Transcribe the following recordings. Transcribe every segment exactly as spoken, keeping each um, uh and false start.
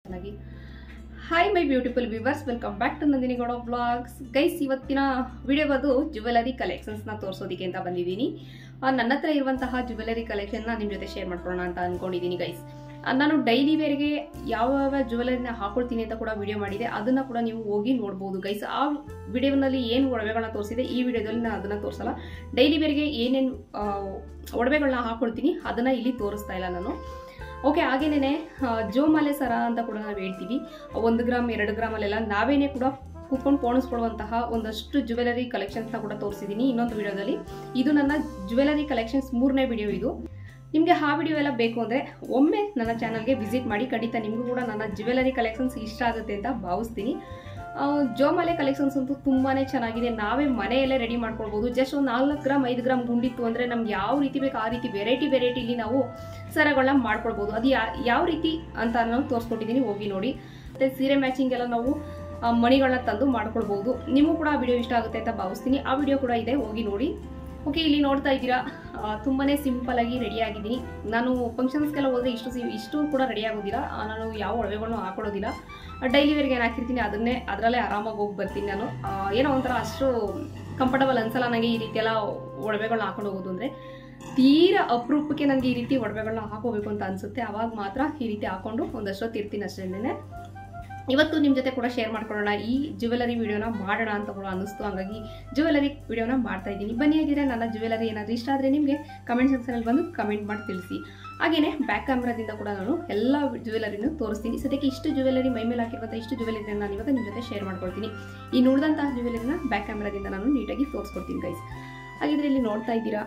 ಚೆನ್ನಾಗಿ. Hi my beautiful viewers, welcome back to Nandini Gowda vlogs. Guys, ಇವತ್ತಿನ video ಬಂದು jewellery ಕಲೆಕ್ಷನ್ಸ್ನ ತೋರಿಸೋದಕ್ಕೆ ಅಂತ ಬಂದಿದ್ದೀನಿ. ನನ್ನ ಹತ್ರ ಇರುವಂತಹ ಜ್ಯುವೆಲರಿ ಕಲೆಕ್ಷನ್ನ ನಿಮ್ಮ ಜೊತೆ ಶೇರ್ ಮಾಡ್ಕೊಳ್ಳೋಣ ಅಂತ ಅಂದ್ಕೊಂಡಿದ್ದೀನಿ ಗೈಸ್. ನಾನು ಡೈಲಿ ವೇರ್ಗೆ ಯಾವ ಯಾವ ಜ್ಯುವೆಲರಿನ ಹಾಕೊಳ್ತೀನಿ ಅಂತ ಕೂಡ ವಿಡಿಯೋ ಮಾಡಿದೆ, ಅದನ್ನ ಕೂಡ ನೀವು ಹೋಗಿ ನೋಡ್ಬೋದು ಗೈಸ್. ಆ ವಿಡಿಯೋನಲ್ಲಿ ಏನು ಒಡವೆಗಳನ್ನ ತೋರಿಸಿದೆ, ಈ ವಿಡಿಯೋದಲ್ಲಿ ನಾನು ಅದನ್ನ ತೋರಿಸಲ್ಲ. ಡೈಲಿ ವೇರ್ಗೆ ಏನೇನು ಒಡವೆಗಳನ್ನ ಹಾಕೊಳ್ತೀನಿ ಅದನ್ನ ಇಲ್ಲಿ ತೋರಿಸ್ತಾ ಇಲ್ಲ ನಾನು. ಓಕೆ, ಹಾಗೇನೇ ಜೋಮಾಲೆ ಸರ ಅಂತ ಕೂಡ ನಾವು ಹೇಳ್ತೀವಿ. ಒಂದು ಗ್ರಾಮ್ ಎರಡು ಗ್ರಾಮಲ್ಲೆಲ್ಲ ನಾವೇನೇ ಕೂಡ ಕೂತ್ಕೊಂಡು ಪೋಣಿಸ್ಕೊಳ್ಳುವಂತಹ ಒಂದಷ್ಟು ಜ್ಯುವೆಲರಿ ಕಲೆಕ್ಷನ್ಸ್ನ ಕೂಡ ತೋರಿಸಿದ್ದೀನಿ ಇನ್ನೊಂದು ವಿಡಿಯೋದಲ್ಲಿ. ಇದು ನನ್ನ ಜ್ಯುವೆಲರಿ ಕಲೆಕ್ಷನ್ಸ್ ಮೂರನೇ ವಿಡಿಯೋ ಇದು. ನಿಮಗೆ ಆ ವಿಡಿಯೋ ಎಲ್ಲ ಬೇಕು ಅಂದರೆ ಒಮ್ಮೆ ನನ್ನ ಚಾನಲ್ಗೆ ವಿಸಿಟ್ ಮಾಡಿ. ಖಂಡಿತ ನಿಮಗೂ ಕೂಡ ನನ್ನ ಜ್ಯುವೆಲರಿ ಕಲೆಕ್ಷನ್ಸ್ ಇಷ್ಟ ಆಗುತ್ತೆ ಅಂತ ಭಾವಿಸ್ತೀನಿ. ಜೋಮಾಲೆ ಕಲೆಕ್ಷನ್ಸ್ ಅಂತೂ ತುಂಬಾ ಚೆನ್ನಾಗಿದೆ. ನಾವೇ ಮನೆಯಲ್ಲೇ ರೆಡಿ ಮಾಡ್ಕೊಳ್ಬೋದು. ಜಸ್ಟ್ ಒಂದು ನಾಲ್ಕು ಗ್ರಾಮ್ ಐದು ಗ್ರಾಮ್ ಗುಂಡಿತ್ತು ಅಂದರೆ ನಮ್ಗೆ ಯಾವ ರೀತಿ ಬೇಕು ಆ ರೀತಿ ವೆರೈಟಿ ವೆರೈಟಿಲಿ ನಾವು ಸರಗಳನ್ನ ಮಾಡ್ಕೊಳ್ಬೋದು. ಅದು ಯಾವ ರೀತಿ ಅಂತ ನಾನು ತೋರಿಸ್ಕೊಟ್ಟಿದ್ದೀನಿ, ಹೋಗಿ ನೋಡಿ. ಮತ್ತು ಸೀರೆ ಮ್ಯಾಚಿಂಗ್ ಎಲ್ಲ ನಾವು ಮಣಿಗಳನ್ನ ತಂದು ಮಾಡ್ಕೊಳ್ಬೋದು. ನಿಮಗೂ ಕೂಡ ಆ ವಿಡಿಯೋ ಇಷ್ಟ ಆಗುತ್ತೆ ಅಂತ ಭಾವಿಸ್ತೀನಿ. ಆ ವಿಡಿಯೋ ಕೂಡ ಇದೆ, ಹೋಗಿ ನೋಡಿ. ಓಕೆ, ಇಲ್ಲಿ ನೋಡ್ತಾ ಇದ್ದೀರಾ, ತುಂಬಾ ಸಿಂಪಲ್ ಆಗಿ ರೆಡಿ ಆಗಿದ್ದೀನಿ. ನಾನು ಫಂಕ್ಷನ್ಸ್ಗೆಲ್ಲ ಹೋದರೆ ಇಷ್ಟು ಇಷ್ಟು ಕೂಡ ರೆಡಿ ಆಗೋದಿಲ್ಲ. ನಾನು ಯಾವ ಒಡವೆಗಳನ್ನು ಹಾಕೊಳ್ಳೋದಿಲ್ಲ. ಡೈಲಿ ವೇರ್ಗೆ ಏನು ಹಾಕಿರ್ತೀನಿ ಅದನ್ನೇ ಅದರಲ್ಲೇ ಆರಾಮಾಗಿ ಹೋಗಿ ಬರ್ತೀನಿ ನಾನು. ಏನೋ ಒಂಥರ ಅಷ್ಟು ಕಂಫರ್ಟಬಲ್ ಅನ್ಸಲ್ಲ ನನಗೆ ಈ ರೀತಿ ಎಲ್ಲ ಒಡವೆಗಳನ್ನ ಹಾಕೊಂಡು ಹೋಗೋದು ಅಂದರೆ. ತೀರಾ ಅಪರೂಪಕ್ಕೆ ನನಗೆ ಈ ರೀತಿ ಒಡವೆಗಳನ್ನ ಹಾಕೋಬೇಕು ಅಂತ ಅನಿಸುತ್ತೆ. ಆವಾಗ ಮಾತ್ರ ಈ ರೀತಿ ಹಾಕೊಂಡು ಒಂದಷ್ಟೊತ್ತು ಇರ್ತೀನಿ ಅಷ್ಟೇನೆ. ಇವತ್ತು ನಿಮ್ಮ ಜೊತೆ ಕೂಡ ಶೇರ್ ಮಾಡ್ಕೊಳ್ಳೋಣ, ಈ ಜ್ಯುವೆಲರಿ ವಿಡಿಯೋನ ಮಾಡೋಣ ಅಂತ ಕೂಡ ಅನ್ನಿಸ್ತು. ಹಾಗಾಗಿ ಜ್ಯುವೆಲರಿ ವಿಡಿಯೋನ ಮಾಡ್ತಾ ಇದ್ದೀನಿ. ಬನ್ನಿ, ಆಗಿದ್ರೆ ನನ್ನ ಜ್ಯುವೆಲರಿ ಏನಾದರೂ ಇಷ್ಟ ಆದರೆ ನಿಮಗೆ ಕಮೆಂಟ್ ಸೆಕ್ಷನಲ್ಲಿ ಬಂದು ಕಮೆಂಟ್ ಮಾಡಿ ತಿಳಿಸಿ. ಹಾಗೆಯೇ ಬ್ಯಾಕ್ ಕ್ಯಾಮ್ರಾದಿಂದ ಕೂಡ ನಾನು ಎಲ್ಲ ಜ್ಯುವೆಲರಿನೂ ತೋರಿಸ್ತೀನಿ. ಸದ್ಯಕ್ಕೆ ಇಷ್ಟು ಜ್ಯುವೆಲರಿ ಮೈ ಮೇಲೆ ಹಾಕಿರುವಂಥ ಇಷ್ಟು ಜ್ಯುವೆಲರಿನ ನಾನು ಇವತ್ತು ನಿಮ್ಮ ಜೊತೆ ಶೇರ್ ಮಾಡ್ಕೊಳ್ತೀನಿ. ಈ ಉಳಿದಂತಹ ಜ್ಯುವೆಲರಿನ ಬ್ಯಾಕ್ ಕ್ಯಾಮ್ರಾದಿಂದ ನಾನು ನೀಟಾಗಿ ತೋರಿಸ್ಕೊಡ್ತೀನಿ ಗೈಸ್. ಹಾಗಿದ್ರೆ ಇಲ್ಲಿ ನೋಡ್ತಾ ಇದ್ದೀರಾ,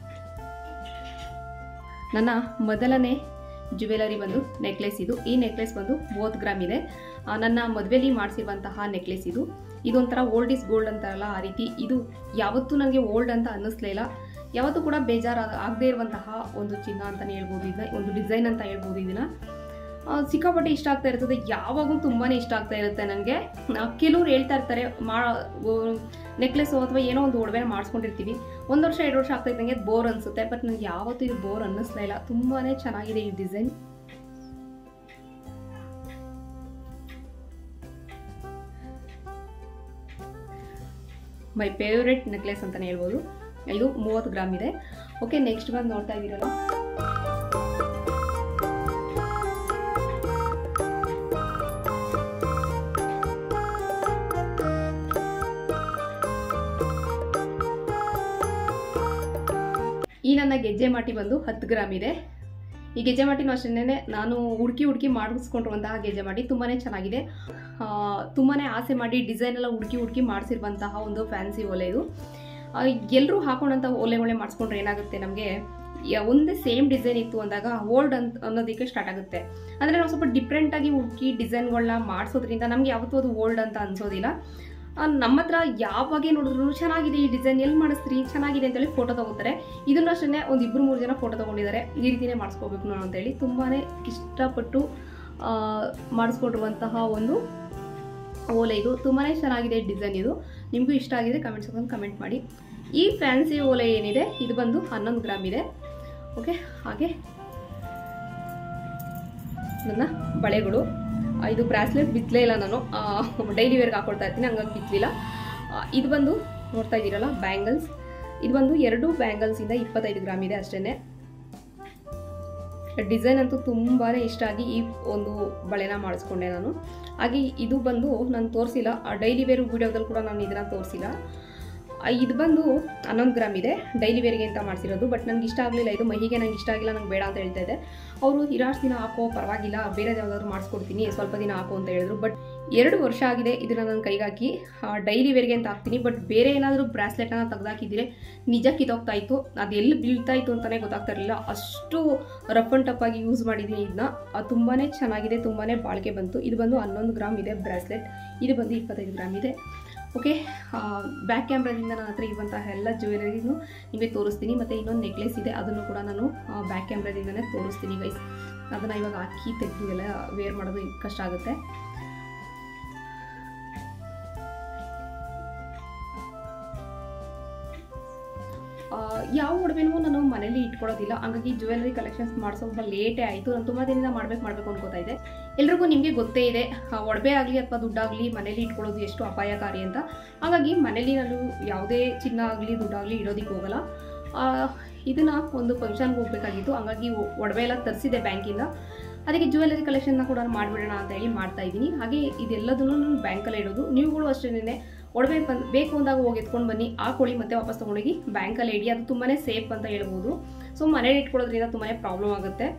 ನನ್ನ ಮೊದಲನೇ ಜ್ಯುವೆಲರಿ ಬಂದು ನೆಕ್ಲೆಸ್ ಇದು. ಈ ನೆಕ್ಲೆಸ್ ಬಂದು ಮೂವತ್ತು ಗ್ರಾಮ್ ಇದೆ. ನನ್ನ ಮದುವೆಲಿ ಮಾಡಿಸಿರುವಂತಹ ನೆಕ್ಲೆಸ್ ಇದು. ಇದೊಂಥರ ಓಲ್ಡ್ ಇಸ್ ಗೋಲ್ಡ್ ಅಂತಾರಲ್ಲ, ಆ ರೀತಿ. ಇದು ಯಾವತ್ತೂ ನನಗೆ ಓಲ್ಡ್ ಅಂತ ಅನ್ನಿಸ್ಲೇ ಇಲ್ಲ. ಯಾವತ್ತೂ ಕೂಡ ಬೇಜಾರು ಆಗದೇ ಇರುವಂತಹ ಒಂದು ಚಿನ್ನ ಅಂತಲೇ ಹೇಳ್ಬೋದು ಇದನ್ನ, ಒಂದು ಡಿಸೈನ್ ಅಂತ ಹೇಳ್ಬೋದು ಇದನ್ನ. ಸಿಕ್ಕಾಪಟ್ಟೆ ಇಷ್ಟ ಆಗ್ತಾ ಇರ್ತದೆ, ಯಾವಾಗೂ ತುಂಬಾ ಇಷ್ಟ ಆಗ್ತಾ ಇರುತ್ತೆ ನನಗೆ. ಕೆಲವ್ರು ಹೇಳ್ತಾ ಇರ್ತಾರೆ, ಮಾ ನೆಕ್ಲೆಸ್ ಅಥವಾ ಏನೋ ಒಂದು ಒಡವೆನ ಮಾಡಿಸ್ಕೊಂಡಿರ್ತೀವಿ, ಒಂದು ವರ್ಷ ಎರಡು ವರ್ಷ ಆಗ್ತಾ ಇದ್ದಂಗೆ ಬೋರ್ ಅನಿಸುತ್ತೆ. ಬಟ್ ನನಗೆ ಯಾವತ್ತೂ ಇದು ಬೋರ್ ಅನ್ನಿಸ್ಲೇ ಇಲ್ಲ. ತುಂಬಾ ಚೆನ್ನಾಗಿದೆ ಈ ಡಿಸೈನ್. ಮೈ ಫೇವ್ರೆಟ್ ನೆಕ್ಲೆಸ್ ಅಂತಲೇ ಹೇಳ್ಬೋದು. ಇದು ಮೂವತ್ತು ಗ್ರಾಮ್ ಇದೆ. ಓಕೆ, ನೆಕ್ಸ್ಟ್ ಬಂದು ನೋಡ್ತಾ ಇದ್ದೀರಲ್ಲ, ಈ ನನ್ನ ಗೆಜ್ಜೆ ಮಾಟಿ ಬಂದು ಹತ್ತು ಗ್ರಾಮ್ ಇದೆ. ಈ ಗೆಜ್ಜೆ ಮಾಟಿನೂ ಅಷ್ಟೇನೆ ನಾನು ಹುಡುಕಿ ಹುಡುಕಿ ಮಾಡಿಸ್ಕೊಂಡಿರುವಂತಹ ಗೆಜ್ಜೆ ಮಾಟಿ. ತುಂಬಾ ಚೆನ್ನಾಗಿದೆ. ತುಂಬಾ ಆಸೆ ಮಾಡಿ ಡಿಸೈನ್ ಎಲ್ಲ ಹುಡುಕಿ ಹುಡುಕಿ ಮಾಡಿಸಿರುವಂತಹ ಒಂದು ಫ್ಯಾನ್ಸಿ ಓಲೆ ಇದು. ಎಲ್ಲರೂ ಹಾಕೊಂಡಂಥ ಓಲೆಗಳೇ ಮಾಡಿಸ್ಕೊಂಡ್ರೆ ಏನಾಗುತ್ತೆ, ನಮಗೆ ಒಂದೇ ಸೇಮ್ ಡಿಸೈನ್ ಇತ್ತು ಅಂದಾಗ ಓಲ್ಡ್ ಅಂತ ಅನ್ನೋದಕ್ಕೆ ಸ್ಟಾರ್ಟ್ ಆಗುತ್ತೆ. ಅಂದರೆ ನಾವು ಸ್ವಲ್ಪ ಡಿಫ್ರೆಂಟಾಗಿ ಹುಡುಕಿ ಡಿಸೈನ್ಗಳನ್ನ ಮಾಡಿಸೋದ್ರಿಂದ ನಮಗೆ ಯಾವತ್ತೂ ಅದು ಓಲ್ಡ್ ಅಂತ ಅನ್ಸೋದಿಲ್ಲ. ನಮ್ಮ ಹತ್ರ ಯಾವಾಗೇ ನೋಡಿದ್ರು ಚೆನ್ನಾಗಿದೆ ಈ ಡಿಸೈನ್, ಎಲ್ಲಿ ಮಾಡಿಸ್ತೀರಿ, ಚೆನ್ನಾಗಿದೆ ಅಂತೇಳಿ ಫೋಟೋ ತೊಗೋತಾರೆ. ಇದನ್ನು ಅಷ್ಟೇ ಒಂದು ಇಬ್ಬರು ಮೂರು ಜನ ಫೋಟೋ ತೊಗೊಂಡಿದ್ದಾರೆ, ಈ ರೀತಿಯೇ ಮಾಡಿಸ್ಕೋಬೇಕು ನಾನು ಅಂತೇಳಿ. ತುಂಬಾ ಇಷ್ಟಪಟ್ಟು ಮಾಡಿಸ್ಕೊಂಡಿರುವಂತಹ ಒಂದು ಓಲೆ ಇದು. ತುಂಬಾ ಚೆನ್ನಾಗಿದೆ ಡಿಸೈನ್ ಇದು. ನಿಮಗೂ ಇಷ್ಟ ಆಗಿದೆ ಕಮೆಂಟ್ ಸೆಕ್ಷನ್ ಕಮೆಂಟ್ ಮಾಡಿ. ಈ ಫ್ಯಾನ್ಸಿ ಓಲೆ ಏನಿದೆ ಇದು ಬಂದು ಹನ್ನೊಂದು ಗ್ರಾಮ್ ಇದೆ. ಓಕೆ, ಹಾಗೆ ನನ್ನ ಬಳೆಗಳು. ಇದು ಬ್ರಾಸ್ಲೆಟ್ ಬಿಚ್ಚಲೇ ಇಲ್ಲ, ನಾನು ಡೈಲಿ ವೇರ್ಗೆ ಹಾಕೊಳ್ತಾ ಇರ್ತೀನಿ, ಹಂಗಾಗಿ ಬಿಚ್ಚಲಿಲ್ಲ. ಇದು ಬಂದು ನೋಡ್ತಾ ಇದ್ದೀರಲ್ಲ ಬ್ಯಾಂಗಲ್ಸ್. ಇದು ಬಂದು ಎರಡು ಬ್ಯಾಂಗಲ್ಸಿಂದ ಇಪ್ಪತ್ತೈದು ಗ್ರಾಮ್ ಇದೆ ಅಷ್ಟೇ. ಡಿಸೈನ್ ಅಂತೂ ತುಂಬಾ ಇಷ್ಟ ಆಗಿ ಈ ಒಂದು ಬಳೆನ ಮಾಡಿಸ್ಕೊಂಡೆ ನಾನು. ಹಾಗೆ ಇದು ಬಂದು ನಾನು ತೋರಿಸಿಲ್ಲ, ಡೈಲಿ ವೇರ್ ವಿಡಿಯೋದಲ್ಲಿ ಕೂಡ ನಾನು ಇದನ್ನು ತೋರಿಸಿಲ್ಲ. ಇದು ಬಂದು ಹನ್ನೊಂದು ಗ್ರಾಮ್ ಇದೆ, ಡೈಲಿ ವೇರ್ಗೆ ಅಂತ ಮಾಡಿಸಿರೋದು. ಬಟ್ ನನಗೆ ಇಷ್ಟ ಆಗಲಿಲ್ಲ ಇದು, ಮಹಿಗೆ ನಂಗೆ ಇಷ್ಟ ಆಗಿಲ್ಲ, ನಂಗೆ ಬೇಡ ಅಂತ ಹೇಳ್ತಾ ಇದೆ. ಅವರು ಇರಾಷ್ಟು ದಿನ ಹಾಕೋ ಪರವಾಗಿಲ್ಲ, ಬೇರೆ ಯಾವುದಾದ್ರು ಮಾಡಿಸ್ಕೊಡ್ತೀನಿ, ಸ್ವಲ್ಪ ದಿನ ಹಾಕೋ ಅಂತ ಹೇಳಿದ್ರು. ಬಟ್ ಎರಡು ವರ್ಷ ಆಗಿದೆ ಇದನ್ನು ನಾನು ಕೈಗೆ ಹಾಕಿ. ಡೈಲಿ ವೇರ್ಗೆ ಅಂತ ಹಾಕ್ತೀನಿ. ಬಟ್ ಬೇರೆ ಏನಾದರೂ ಬ್ರಾಸ್ಲೆಟನ್ನು ತೆಗೆದಾಕಿದ್ರೆ ನಿಜ ಕಿತ್ತೋಗ್ತಾ ಇತ್ತು, ಅದು ಎಲ್ಲಿ ಬೀಳ್ತಾ ಇತ್ತು ಅಂತಲೇ ಗೊತ್ತಾಗ್ತಾ ಇರಲಿಲ್ಲ. ಅಷ್ಟು ರಫ್ ಆ್ಯಂಡ್ ಟಫ್ ಆಗಿ ಯೂಸ್ ಮಾಡಿದ್ದೀನಿ ಇದನ್ನ. ಅದು ತುಂಬಾ ಚೆನ್ನಾಗಿದೆ, ತುಂಬಾ ಬಾಳಿಕೆ ಬಂತು. ಇದು ಬಂದು ಹನ್ನೊಂದು ಗ್ರಾಮ್ ಇದೆ ಬ್ರಾಸ್ಲೆಟ್. ಇದು ಬಂದು ಇಪ್ಪತ್ತೈದು ಗ್ರಾಮ್ ಇದೆ. ಓಕೆ, ಬ್ಯಾಕ್ ಕ್ಯಾಮ್ರಾದಿಂದ ನನ್ನ ಹತ್ರ ಇರುವಂತಹ ಎಲ್ಲ ಜ್ಯುವೆಲರಿನೂ ನಿಮಗೆ ತೋರಿಸ್ತೀನಿ. ಮತ್ತು ಇನ್ನೊಂದು ನೆಕ್ಲೆಸ್ ಇದೆ, ಅದನ್ನು ಕೂಡ ನಾನು ಬ್ಯಾಕ್ ಕ್ಯಾಮ್ರಾದಿಂದನೇ ತೋರಿಸ್ತೀನಿ ಗೈಸ್. ಅದನ್ನು ಇವಾಗ ಹಾಕಿ ತೆಗೆದು ಎಲ್ಲ ವೇರ್ ಮಾಡೋದು ಕಷ್ಟ ಆಗುತ್ತೆ. ಯಾವ ಒಡವೆನೂ ನಾನು ಮನೇಲಿ ಇಟ್ಕೊಳ್ಳೋದಿಲ್ಲ. ಹಾಗಾಗಿ ಜ್ಯುವೆಲರಿ ಕಲೆಕ್ಷನ್ಸ್ ಮಾಡಿಸೋ ಸ್ವಲ್ಪ ಲೇಟೇ ಆಯಿತು. ನಾನು ತುಂಬ ದಿನದಿಂದ ಮಾಡಬೇಕು ಮಾಡಬೇಕು ಅನ್ಕೋತಾ ಇದ್ದೆ. ಎಲ್ರಿಗೂ ನಿಮಗೆ ಗೊತ್ತೇ ಇದೆ, ಒಡವೆ ಆಗಲಿ ಅಥವಾ ದುಡ್ಡಾಗಲಿ ಮನೇಲಿ ಇಟ್ಕೊಳ್ಳೋದು ಎಷ್ಟು ಅಪಾಯಕಾರಿ ಅಂತ. ಹಾಗಾಗಿ ಮನೇಲಿ ನಾನು ಯಾವುದೇ ಚಿನ್ನ ಆಗಲಿ ದುಡ್ಡಾಗಲಿ ಇಡೋದಕ್ಕೆ ಹೋಗಲ್ಲ. ಇದನ್ನು ಒಂದು ಫಂಕ್ಷನ್ಗೆ ಹೋಗಬೇಕಾಗಿತ್ತು, ಹಾಗಾಗಿ ಒಡವೆ ಎಲ್ಲ ತರಿಸಿದೆ ಬ್ಯಾಂಕಿಂದ. ಅದಕ್ಕೆ ಜ್ಯುವೆಲರಿ ಕಲೆಕ್ಷನ್ನ ಕೂಡ ಮಾಡಿಬಿಡೋಣ ಅಂತ ಹೇಳಿ ಮಾಡ್ತಾ ಇದ್ದೀನಿ. ಹಾಗೆ ಇದೆಲ್ಲದನ್ನು ನಾನು ಬ್ಯಾಂಕಲ್ಲೇ ಇಡೋದು. ನೀವುಗಳು ಅಷ್ಟೇ ಒಡವೆ ಬಂದು ಬೇಕು ಅಂದಾಗ ಹೋಗಿ ಎತ್ಕೊಂಡು ಬನ್ನಿ, ಹಾಕೊಳ್ಳಿ ಮತ್ತೆ ವಾಪಸ್ ತೊಗೊಂಡೋಗಿ ಬ್ಯಾಂಕಲ್ಲೇ ಇಡಿ. ಅದು ತುಂಬಾ ಸೇಫ್ ಅಂತ ಹೇಳ್ಬೋದು. ಸೊ ಮನೇಲಿ ಇಟ್ಕೊಳ್ಳೋದ್ರಿಂದ ತುಂಬಾ ಪ್ರಾಬ್ಲಮ್ ಆಗುತ್ತೆ.